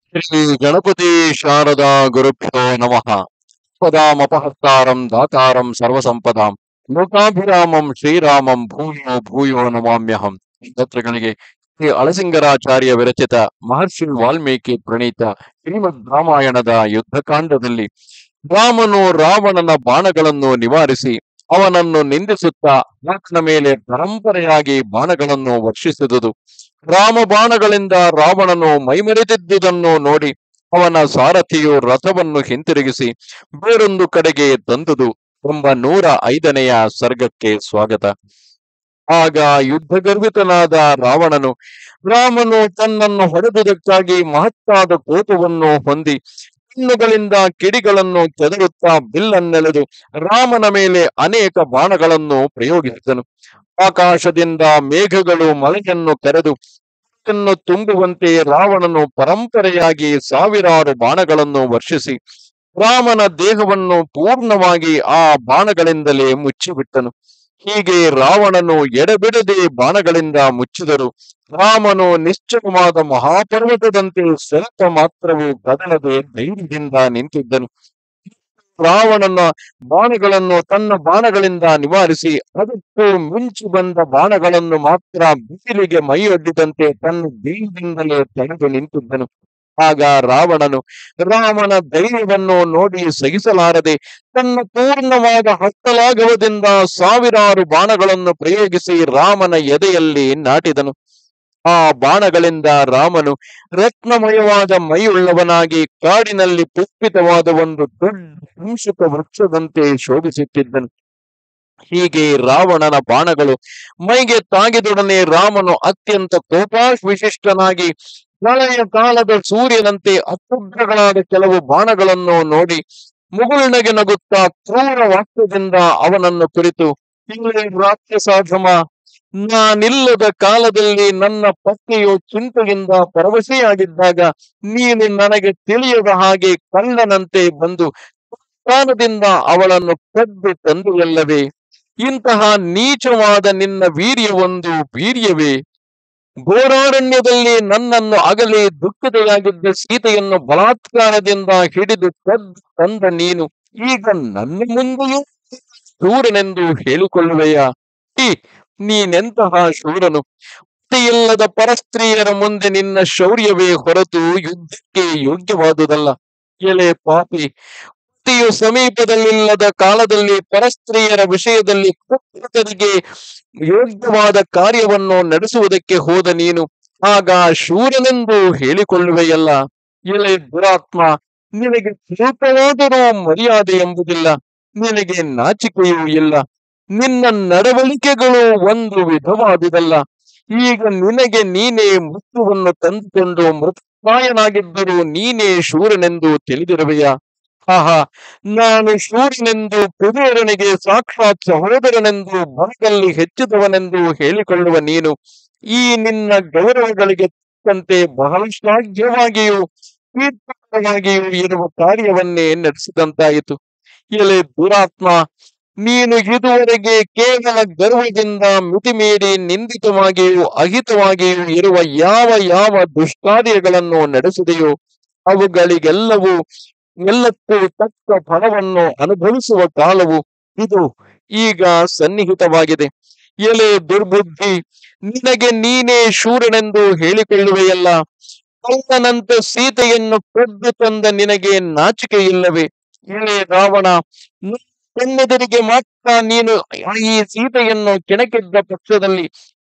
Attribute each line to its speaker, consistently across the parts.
Speaker 1: ಶ್ರೀ ಗಣಪತಿ ಶಾರದಾ ಗುರುಭ್ಯೋ ನಮಃ. ಪದಾಮಪಹರ್ತಾರಂ ದಾತಾರಂ ಸರ್ವಸಂಪದಾಂ ಲೋಕಾಭಿರಾಮಂ ಶ್ರೀರಾಮಂ ಭೂಯೋ ಭೂಯೋ ನಮಾಮ್ಯಹಂ. ಶ್ರೋತೃಗಳಿಗೆ ಶ್ರೀ ಅಳಸಿಂಗರಾಚಾರ್ಯ ವಿರಚಿತ ಮಹರ್ಷಿ ವಾಲ್ಮೀಕಿ ಪ್ರಣೀತ ಶ್ರೀಮದ್ ರಾಮಾಯಣದ ಯುದ್ಧಕಾಂಡದಲ್ಲಿ ರಾಮನು ರಾವಣನ ಬಾಣಗಳನ್ನು ನಿವಾರಿಸಿ ಅವನನ್ನು ನಿಂದಿಸುತ್ತಾ ಆತನ ಮೇಲೆ ಪರಂಪರೆಯಾಗಿ ಬಾಣಗಳನ್ನು ವರ್ಷಿಸಿದುದು. ರಾಮ ಬಾಣಗಳಿಂದ ರಾವಣನು ಮೈಮರೆತಿದ್ದುದನ್ನು ನೋಡಿ ಅವನ ಸಾರಥಿಯು ರಥವನ್ನು ಹಿಂತಿರುಗಿಸಿ ಬೇರೊಂದು ಕಡೆಗೆ ತಂದುದು ಎಂಬ 105ನೆಯ ಸರ್ಗಕ್ಕೆ ಸ್ವಾಗತ. ಆಗ ಯುದ್ಧಗರ್ವಿತನಾದ ರಾವಣನು ರಾಮನು ತನ್ನನ್ನು ಹೊಡೆದುದಕ್ಕಾಗಿ ಮಹತ್ತಾದ ಕೋಪವನ್ನು ಹೊಂದಿ ಕಣ್ಣುಗಳಿಂದ ಕಿಡಿಗಳನ್ನು ಕೆದರುತ್ತಾ ಬಿಲ್ಲನ್ನೆಳೆದು ರಾಮನ ಮೇಲೆ ಅನೇಕ ಬಾಣಗಳನ್ನು ಪ್ರಯೋಗಿಸಿದನು. ಆಕಾಶದಿಂದ ಮೇಘಗಳು ಮಳೆಯನ್ನು ಕರೆದು ತುಂಬುವಂತೆ ರಾವಣನು ಪರಂಪರೆಯಾಗಿ ಸಾವಿರಾರು ಬಾಣಗಳನ್ನು ವರ್ಷಿಸಿ ರಾಮನ ದೇಹವನ್ನು ಪೂರ್ಣವಾಗಿ ಆ ಬಾಣಗಳಿಂದಲೇ ಮುಚ್ಚಿಬಿಟ್ಟನು. ಹೀಗೆ ರಾವಣನು ಎಡೆಬಿಡದೆ ಬಾಣಗಳಿಂದ ಮುಚ್ಚಿದರು. ರಾಮನು ನಿಶ್ಚಲವಾದ ಮಹಾಪರ್ವತದಂತೆ ಸ್ವಲ್ಪ ಮಾತ್ರವೂ ಕದಲದೆ ಧೈರ್ಯದಿಂದ ನಿಂತಿದ್ದನು. ರಾವಣನ ಬಾಣಗಳನ್ನು ತನ್ನ ಬಾಣಗಳಿಂದ ನಿವಾರಿಸಿ ಅದಕ್ಕೂ ಮಿಂಚು ಬಂದ ಬಾಣಗಳನ್ನು ಮಾತ್ರ ಬಿಸಿಲಿಗೆ ಮೈಯೊಡ್ಡಿದಂತೆ ತನ್ನ ದೇಹದಿಂದಲೇ ತಡೆದು ನಿಂತಿದ್ದನು. ಆಗ ರಾವಣನು ರಾಮನ ಧೈರ್ಯವನ್ನು ನೋಡಿ ಸಹಿಸಲಾರದೆ ತನ್ನ ಪೂರ್ಣವಾದ ಹಸ್ತಲಾಘವದಿಂದ ಸಾವಿರಾರು ಬಾಣಗಳನ್ನು ಪ್ರಯೋಗಿಸಿ ರಾಮನ ಎದೆಯಲ್ಲಿ ನಾಟಿದನು. ಆ ಬಾಣಗಳಿಂದ ರಾಮನು ರತ್ನಮಯವಾದ ಮೈಯುಳ್ಳವನಾಗಿ ಕಾಡಿನಲ್ಲಿ ಪುಷ್ಪಿತವಾದ ಒಂದು ದೊಡ್ಡ ಹಿಂಸುಕ ವೃಕ್ಷದಂತೆ ಶೋಭಿಸುತ್ತಿದ್ದನು. ಹೀಗೆ ರಾವಣನ ಬಾಣಗಳು ಮೈಗೆ ತಾಗಿದೊಡನೆ ರಾಮನು ಅತ್ಯಂತ ಕೋಪಾವಿಶಿಷ್ಟನಾಗಿ ಪ್ರಳಯ ಕಾಲದ ಸೂರ್ಯನಂತೆ ಅತ್ಯುಗ್ರಗಳಾದ ಕೆಲವು ಬಾಣಗಳನ್ನು ನೋಡಿ ಮುಗುಳ್ನಗೆ ನಗುತ್ತಾ ಕ್ರೂರ ವಾಕ್ಯದಿಂದ ಅವನನ್ನು ಕುರಿತು, ಇಲ್ಲೇ ರಾಕ್ಷಸಾಧಮ, ನಾನಿಲ್ಲದ ಕಾಲದಲ್ಲಿ ನನ್ನ ಪತ್ನಿಯು ಚಿಂತೆಯಿಂದ ಪರವಶೆಯಾಗಿದ್ದಾಗ ನೀನು ನನಗೆ ತಿಳಿಯದ ಹಾಗೆ ಕಳ್ಳನಂತೆ ಬಂದು ಸ್ಥಾನದಿಂದ ಅವಳನ್ನು ಕದ್ದು ತಂದೆಯಲ್ಲವೇ? ಇಂತಹ ನೀಚವಾದ ನಿನ್ನ ವೀರ್ಯವೊಂದು ವೀರ್ಯವೇ? ಘೋರಾರಣ್ಯದಲ್ಲಿ ನನ್ನನ್ನು ಅಗಲಿ ದುಃಖಿತೆಯಾಗಿದ್ದ ಸೀತೆಯನ್ನು ಬಲಾತ್ಕಾರದಿಂದ ಹಿಡಿದು ಕದ್ದು ತಂದ ನೀನು ಈಗ ನನ್ನ ಮುಂದೆಯೂ ಶೂರನೆಂದು ಹೇಳಿಕೊಳ್ಳುವೆಯಾ? ನೀನೆಂತಹ ಶೂರನು! ಇಲ್ಲದ ಪರಸ್ತ್ರೀಯರ ಮುಂದೆ ನಿನ್ನ ಶೌರ್ಯವೇ ಹೊರತು ಯುದ್ಧಕ್ಕೆ ಯೋಗ್ಯವಾದುದಲ್ಲ. ಎಲೆ ಪಾಪಿ, ಪತಿಯು ಸಮೀಪದಲ್ಲಿಲ್ಲದ ಕಾಲದಲ್ಲಿ ಪರಸ್ತ್ರೀಯರ ವಿಷಯದಲ್ಲಿ ಕುಕ್ಕರಿಗೆ ಯೋಗ್ಯವಾದ ಕಾರ್ಯವನ್ನು ನಡೆಸುವುದಕ್ಕೆ ಹೋದ ನೀನು ಆಗ ಶೂರನೆಂದು ಹೇಳಿಕೊಳ್ಳುವೆಯಲ್ಲ. ಎಲೆ ದುರಾತ್ಮ, ನಿನಗೆ ಸ್ವಲ್ಪವಾದರೂ ಮರ್ಯಾದೆ ಎಂಬುದಿಲ್ಲ, ನಿನಗೆ ನಾಚಿಕೆಯೂ ಇಲ್ಲ, ನಿನ್ನ ನಡವಳಿಕೆಗಳು ಒಂದು ವಿಧವಾದುದಲ್ಲ. ಈಗ ನಿನಗೆ ನೀನೇ ಮೃತ್ಯುವನ್ನು ತಂದುಕೊಂಡು ಮೃತಪ್ರಾಯನಾಗಿದ್ದರೂ ನೀನೇ ಶೂರನೆಂದು ತಿಳಿದಿರುವೆಯಾ? ಆಹಾ, ನಾನು ಶೂರನೆಂದು ಕುಬೇರನಿಗೆ ಸಾಕ್ಷಾತ್ ಸಹೋದರನೆಂದು ಮನದಲ್ಲಿ ಹೆಚ್ಚಿದವನೆಂದು ಹೇಳಿಕೊಳ್ಳುವ ನೀನು ಈ ನಿನ್ನ ಗೌರವಗಳಿಗೆ ತಕ್ಕಂತೆ ಬಹಳ ಶ್ಲಾಘ್ಯವಾಗಿಯೂ ಕೀರ್ತಿಕರವಾಗಿಯೂ ಇರುವ ಕಾರ್ಯವನ್ನೇ ನಡೆಸಿದಂತಾಯಿತು. ಎಲೆ ದುರಾತ್ಮ, ನೀನು ಇದುವರೆಗೆ ಕೇವಲ ಗರ್ವದಿಂದ ಮಿತಿಮೀರಿ ನಿಂದಿತವಾಗಿಯೂ ಅಹಿತವಾಗಿಯೂ ಇರುವ ಯಾವ ಯಾವ ದುಷ್ಕಾರ್ಯಗಳನ್ನು ನಡೆಸಿದೆಯೋ ಅವುಗಳಿಗೆಲ್ಲವೂ ಎಲ್ಲಕ್ಕೂ ತಕ್ಕ ಫಲವನ್ನು ಅನುಭವಿಸುವ ಕಾಲವು ಇದು ಈಗ ಸನ್ನಿಹಿತವಾಗಿದೆ. ಎಲೆ ದುರ್ಬುದ್ಧಿ, ನಿನಗೆ ನೀನೇ ಶೂರನೆಂದು ಹೇಳಿಕೊಳ್ಳುವೆಯಲ್ಲ. ಕಳ್ಳನಂತೆ ಸೀತೆಯನ್ನು ಕದ್ದು ತಂದ ನಿನಗೆ ನಾಚಿಕೆ ಇಲ್ಲವೇ? ಎಲೆ ರಾವಣ, ಕಣ್ಣೆದುರಿಗೆ ಮಾತ್ರ ನೀನು ಈ ಸೀತೆಯನ್ನು ಕೆಣಕಿದ್ದ ಪಕ್ಷದಲ್ಲಿ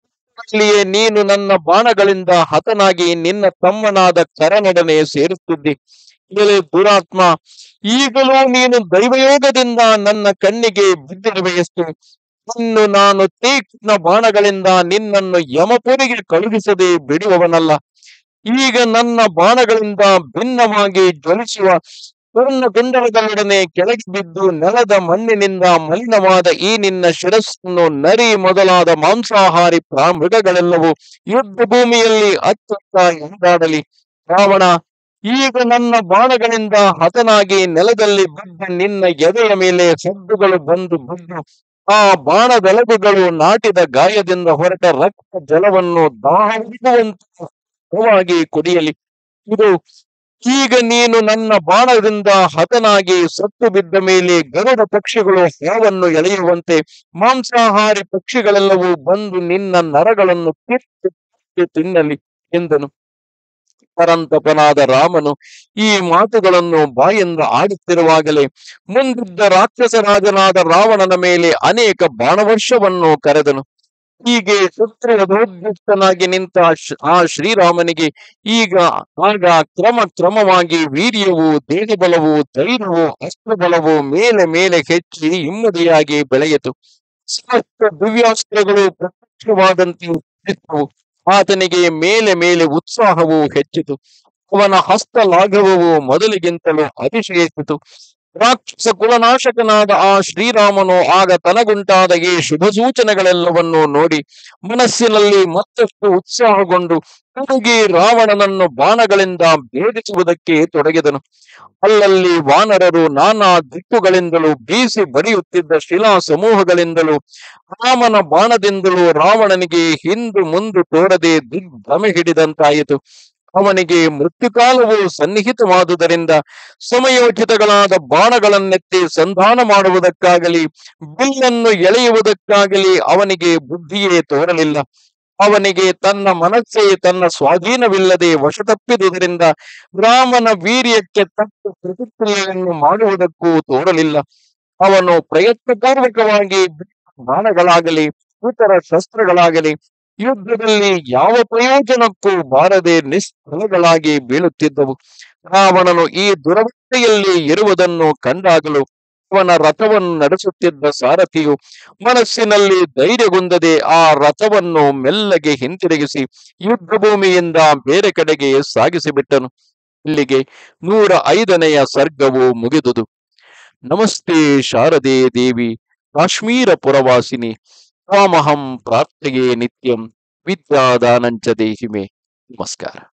Speaker 1: ನೀನು ನನ್ನ ಬಾಣಗಳಿಂದ ಹತನಾಗಿ ನಿನ್ನ ತಮ್ಮನಾದ ಕರನೊಡನೆ ಸೇರುತ್ತಿದ್ದಿ. ಎಲೆ ದುರಾತ್ಮ, ಈಗಲೂ ನೀನು ದೈವಯೋಗದಿಂದ ನನ್ನ ಕಣ್ಣಿಗೆ ಬಿದ್ದಿರುವೆಯಷ್ಟು. ಇನ್ನು ನಾನು ತೀಕ್ಷ್ಣ ಬಾಣಗಳಿಂದ ನಿನ್ನನ್ನು ಯಮಪುರಿಗೆ ಕಳುಹಿಸದೆ ಬಿಡುವವನಲ್ಲ. ಈಗ ನನ್ನ ಬಾಣಗಳಿಂದ ಭಿನ್ನವಾಗಿ ಜ್ವಲಿಸುವ ಪೂರ್ಣಗುಂಡಗಳೊಡನೆ ಕೆಳಗೆ ಬಿದ್ದು ನೆಲದ ಮಣ್ಣಿನಿಂದ ಮಲಿನವಾದ ಈ ನಿನ್ನ ಶಿರಸ್ಸನ್ನು ನರಿ ಮೊದಲಾದ ಮಾಂಸಾಹಾರಿ ಮೃಗಗಳೆಲ್ಲವೂ ಯುದ್ಧ ಭೂಮಿಯಲ್ಲಿ ಅತ್ಯುತ್ತ ಎಳೆದಾಡಲಿ. ರಾವಣ, ಈಗ ನನ್ನ ಬಾಣಗಳಿಂದ ಹತನಾಗಿ ನೆಲದಲ್ಲಿ ಬಿದ್ದ ನಿನ್ನ ಎದೆಯ ಮೇಲೆ ಸದ್ದುಗಳು ಬಂದು ಬಿದ್ದು ಆ ಬಾಣದೆಲಗುಗಳು ನಾಟಿದ ಗಾಯದಿಂದ ಹೊರಟ ರಕ್ತ ಜಲವನ್ನು ದಾಹವಾಗಿ ಕುಡಿಯಲಿ. ಇದು ಈಗ ನೀನು ನನ್ನ ಬಾಣದಿಂದ ಹತನಾಗಿ ಸತ್ತು ಬಿದ್ದ ಮೇಲೆ ಗರುಡ ಪಕ್ಷಿಗಳು ಹಾವನ್ನು ಎಳೆಯುವಂತೆ ಮಾಂಸಾಹಾರಿ ಪಕ್ಷಿಗಳೆಲ್ಲವೂ ಬಂದು ನಿನ್ನ ನರಗಳನ್ನು ಕಿತ್ತು ತಿನ್ನಲಿ ಎಂದನು. ಪರಂತಪನಾದ ರಾಮನು ಈ ಮಾತುಗಳನ್ನು ಬಾಯಿಂದ ಆಡುತ್ತಿರುವಾಗಲೇ ಮುಂದಿದ್ದ ರಾಕ್ಷಸ ರಾಜನಾದ ರಾವಣನ ಮೇಲೆ ಅನೇಕ ಬಾಣವರ್ಷವನ್ನು ಕರೆದನು. ಹೀಗೆ ಶತ್ರುವಧೋದ್ಯುಕ್ತನಾಗಿ ನಿಂತ ಆ ಶ್ರೀರಾಮನಿಗೆ ಈಗ ಆಗ ಕ್ರಮವಾಗಿ ವೀರ್ಯವೂ ದೇಹಬಲವೂ ಧೈರ್ಯವೂ ಅಸ್ತ್ರಬಲವೂ ಮೇಲೆ ಮೇಲೆ ಹೆಚ್ಚಿ ಇಮ್ಮಡಿಯಾಗಿ ಬೆಳೆಯಿತು. ಸಮಸ್ತ ದಿವ್ಯಾಸ್ತ್ರಗಳು ಪ್ರತ್ಯಕ್ಷವಾದಂತೆ ಇದ್ದವು. ಆತನಿಗೆ ಮೇಲೆ ಮೇಲೆ ಉತ್ಸಾಹವು ಹೆಚ್ಚಿತು. ಅವನ ಹಸ್ತಲಾಘವವು ಮೊದಲಿಗಿಂತಲೂ ಅತಿಶಯಿಸಿತು. ರಾಕ್ಷಸ ಕುಲನಾಶಕನಾದ ಆ ಶ್ರೀರಾಮನು ಆಗ ತನಗುಂಟಾದ ಈ ಶುಭ ಸೂಚನೆಗಳೆಲ್ಲವನ್ನೂ ನೋಡಿ ಮನಸ್ಸಿನಲ್ಲಿ ಮತ್ತಷ್ಟು ಉತ್ಸಾಹಗೊಂಡು ತಿರುಗಿ ರಾವಣನನ್ನು ಬಾಣಗಳಿಂದ ಭೇದಿಸುವುದಕ್ಕೆ ತೊಡಗಿದನು. ಅಲ್ಲಲ್ಲಿ ವಾನರರು ನಾನಾ ದಿಕ್ಕುಗಳಿಂದಲೂ ಬೀಸಿ ಬಡಿಯುತ್ತಿದ್ದ ಶಿಲಾ ಸಮೂಹಗಳಿಂದಲೂ ರಾಮನ ಬಾಣದಿಂದಲೂ ರಾವಣನಿಗೆ ಹಿಂದು ಮುಂದು ತೋರದೆ ದಿಗ್ಭ್ರಮೆ ಹಿಡಿದಂತಾಯಿತು. ಅವನಿಗೆ ಮೃತ್ಯುಕಾಲವು ಸನ್ನಿಹಿತವಾದುದರಿಂದ ಸಮಯೋಚಿತಗಳಾದ ಬಾಣಗಳನ್ನೆತ್ತಿ ಸಂಧಾನ ಮಾಡುವುದಕ್ಕಾಗಲಿ ಬಿಲ್ಲನ್ನು ಎಳೆಯುವುದಕ್ಕಾಗಲಿ ಅವನಿಗೆ ಬುದ್ಧಿಯೇ ತೋರಲಿಲ್ಲ. ಅವನಿಗೆ ತನ್ನ ಮನಸ್ಸೇ ತನ್ನ ಸ್ವಾಧೀನವಿಲ್ಲದೆ ವಶತಪ್ಪಿದುದರಿಂದ ರಾಮನ ವೀರ್ಯಕ್ಕೆ ತಕ್ಕ ಪ್ರತಿಕ್ರಿಯೆಯನ್ನು ಮಾಡುವುದಕ್ಕೂ ತೋರಲಿಲ್ಲ. ಅವನು ಪ್ರಯತ್ನಪೂರ್ವಕವಾಗಿ ಬಾಣಗಳಾಗಲಿ ಇತರ ಶಸ್ತ್ರಗಳಾಗಲಿ ಯುದ್ಧದಲ್ಲಿ ಯಾವ ಪ್ರಯೋಜನಕ್ಕೂ ಬಾರದೆ ನಿಷ್ಫಲಗಳಾಗಿ ಬೀಳುತ್ತಿದ್ದವು. ರಾವಣನು ಈ ದುರವಸ್ಥೆಯಲ್ಲಿ ಇರುವುದನ್ನು ಕಂಡಾಗಲೂ ಅವನ ರಥವನ್ನು ನಡೆಸುತ್ತಿದ್ದ ಸಾರಥಿಯು ಮನಸ್ಸಿನಲ್ಲಿ ಧೈರ್ಯಗೊಂದದೆ ಆ ರಥವನ್ನು ಮೆಲ್ಲಗೆ ಹಿಂತಿರುಗಿಸಿ ಯುದ್ಧ ಭೂಮಿಯಿಂದ ಬೇರೆ ಕಡೆಗೆ ಸಾಗಿಸಿಬಿಟ್ಟನು. ಇಲ್ಲಿಗೆ 105ನೆಯ ಸರ್ಗವು ಮುಗಿದುದು. ನಮಸ್ತೆ ಶಾರದೆ ದೇವಿ ಕಾಶ್ಮೀರ ಪುರವಾಸಿನಿ ತ್ವಾಮಹಂ ಪ್ರಾರ್ಥೆಯೇ ನಿತ್ಯಂ ವಿದ್ಯಾದಾನಂಚ ದೇಹಿಮೆ. ನಮಸ್ಕಾರ.